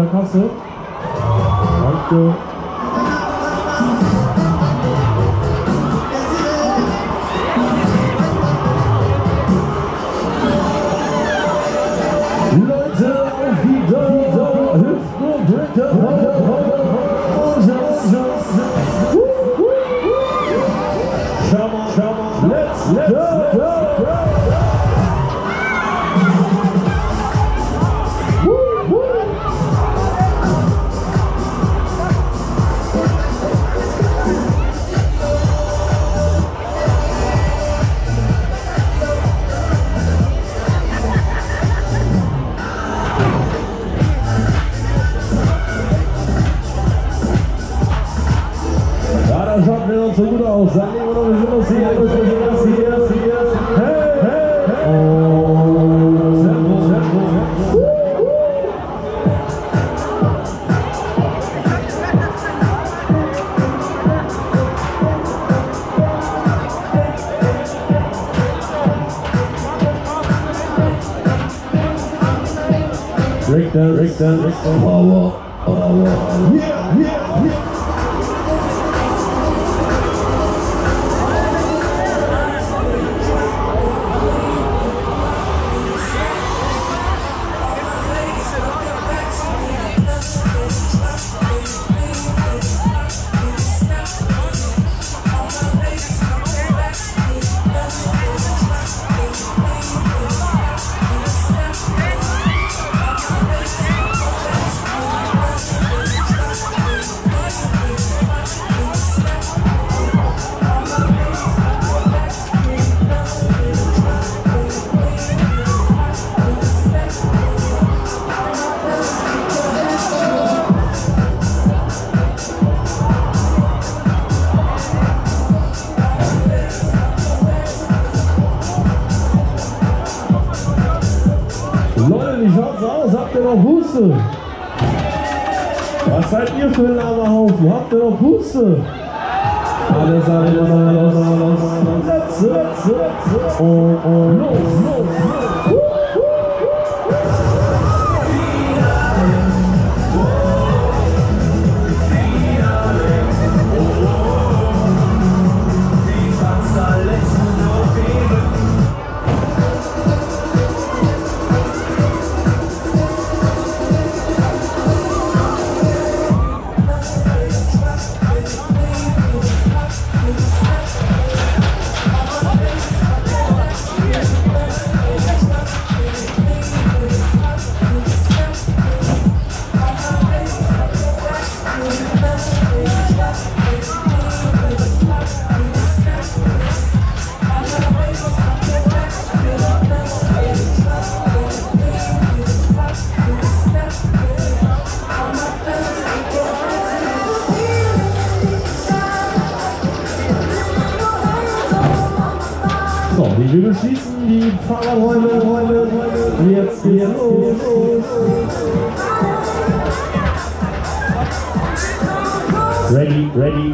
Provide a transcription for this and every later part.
Kasse. Danke. Leute, auf wieder, hüpft und drückt, schau mal, let's go! Das schaut mir noch so gut aus. Dann nehmen wir noch ein bisschen was hier. Hey, hey, oh, Servus. Breakdown. Oh. Yeah. Leute, wie schaut's aus? Habt ihr noch Buße? Was seid ihr für ein armer Haufen? Habt ihr noch Buße? Alle sagen los. Sätze. Oh. Los. So, wir beschließen die Fahrradräume. Jetzt los. Ready.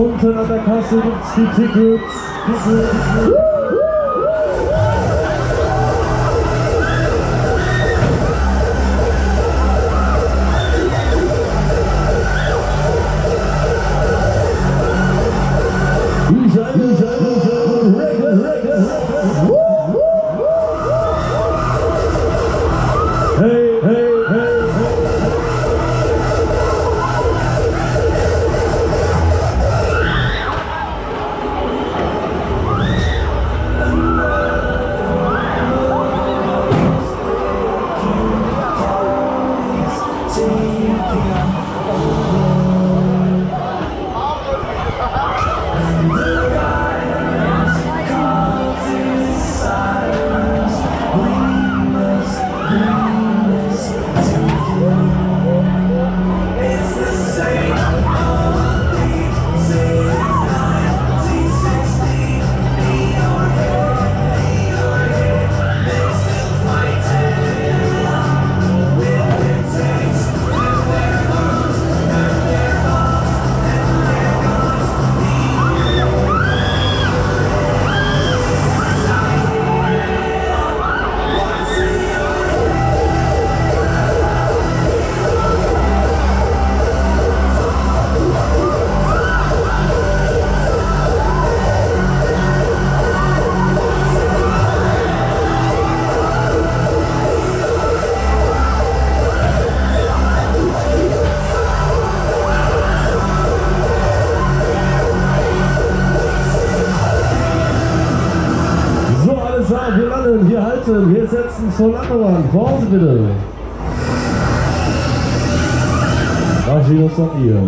Unten an der Kasse gibt's die Tickets. Hey, hey, hey, hey. Wir landen, hier halten, wir setzen zur Landebahn. Pause bitte. Maschine ist noch hier.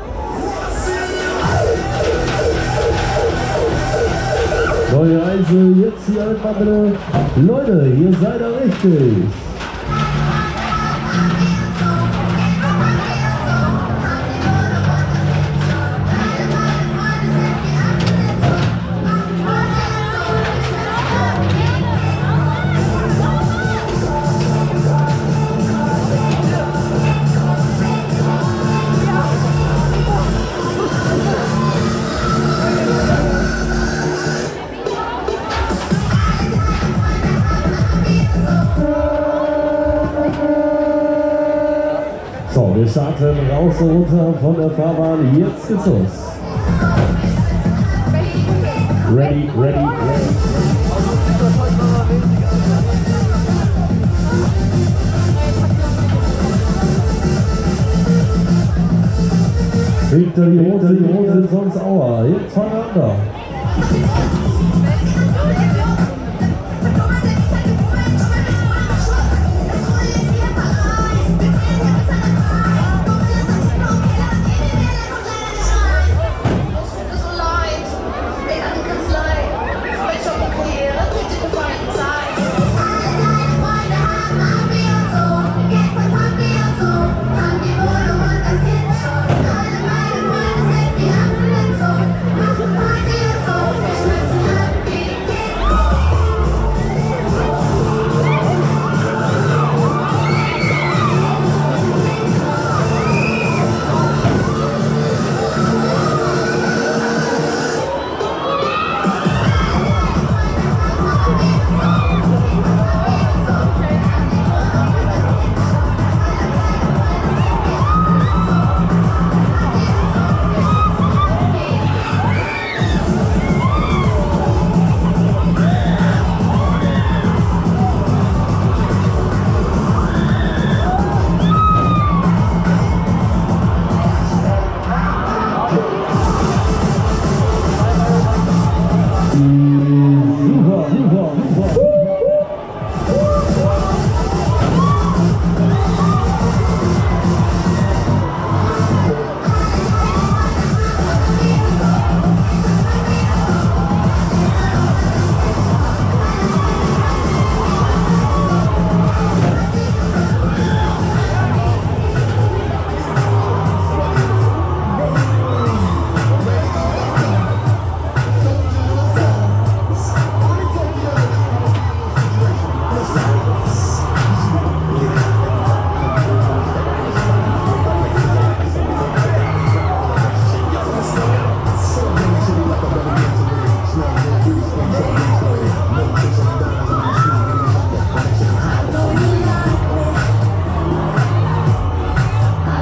Neue Reise, jetzt hier einfach bitte. Leute, ihr seid da richtig. So, wir starten raus und runter von der Fahrbahn. Jetzt geht's los. Ready, ready, ready. Hinter die Hose, sonst Aua. Jetzt voneinander.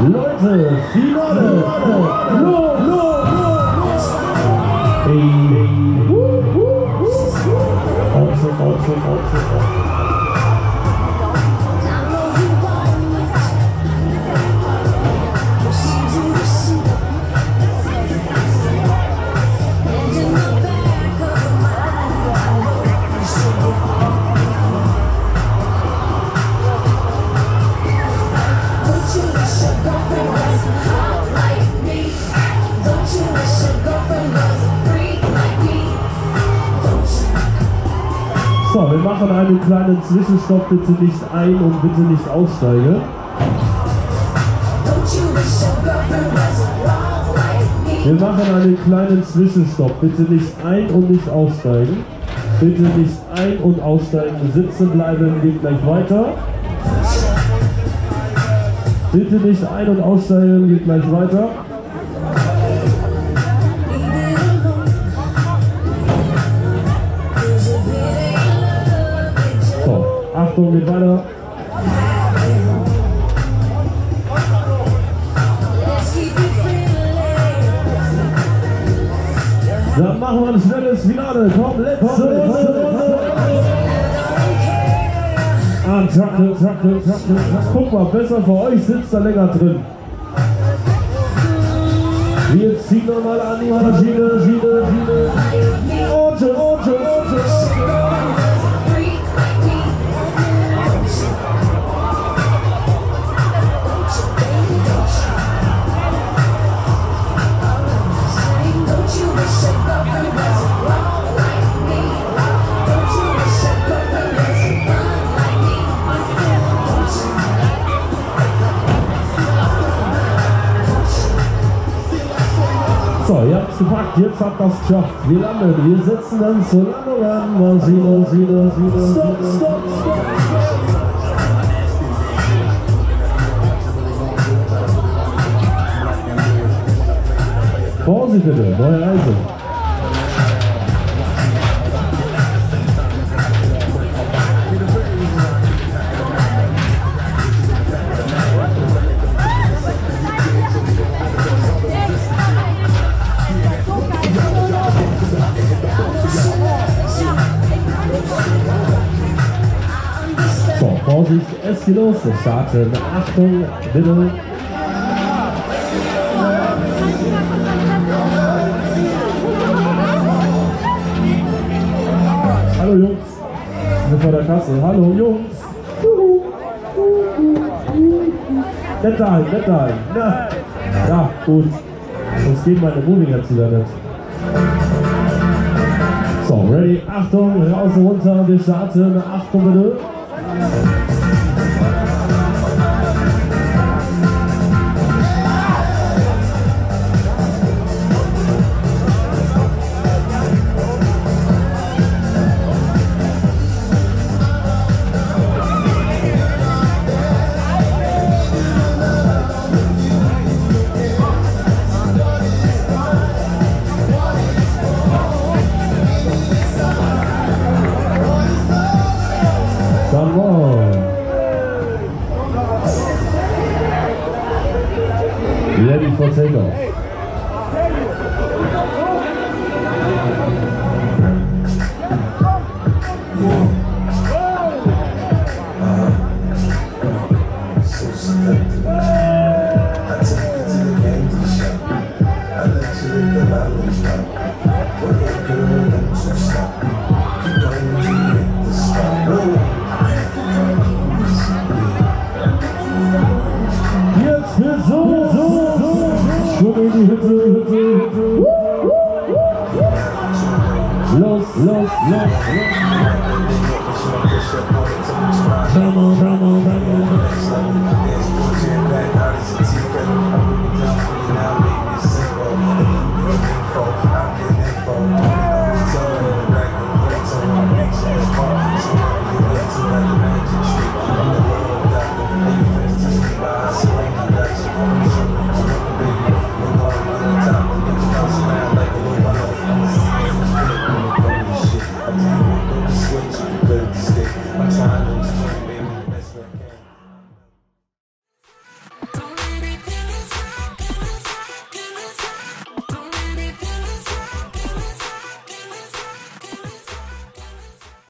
Leute, Finale! Los! Hey! So, wir machen einen kleinen Zwischenstopp, bitte nicht ein- und bitte nicht aussteigen. Wir machen einen kleinen Zwischenstopp, bitte nicht ein- und nicht aussteigen. Bitte nicht ein- und aussteigen, sitzen bleiben, geht gleich weiter. Bitte nicht ein- und aussteigen, geht gleich weiter. So, Achtung, geht weiter. Dann machen wir ein schnelles Finale. Komm, letzte Runde. Truckle. Guck mal, besser für euch sitzt da länger drin. Wir ziehen nochmal an die Maschine. Ocho. So, ihr habt's gepackt, jetzt habt ihr es geschafft. Wir landen, wir setzen dann zur Landung an. Maschine. Stopp. Vorsicht bitte, neue Reise. So, Vorsicht, es geht los, wir starten. Achtung, bitte. Hallo Jungs, wir sind vor der Kasse. Hallo Jungs. Nett dahin. Na, ja, gut. Sonst gehen meine Moving jetzt wieder nicht. So, ready, Achtung, raus und runter, wir starten. Achtung bitte. Come on. Ready for takeoff. Jetzt wird so. Schon in die Hütte. Los. Come on.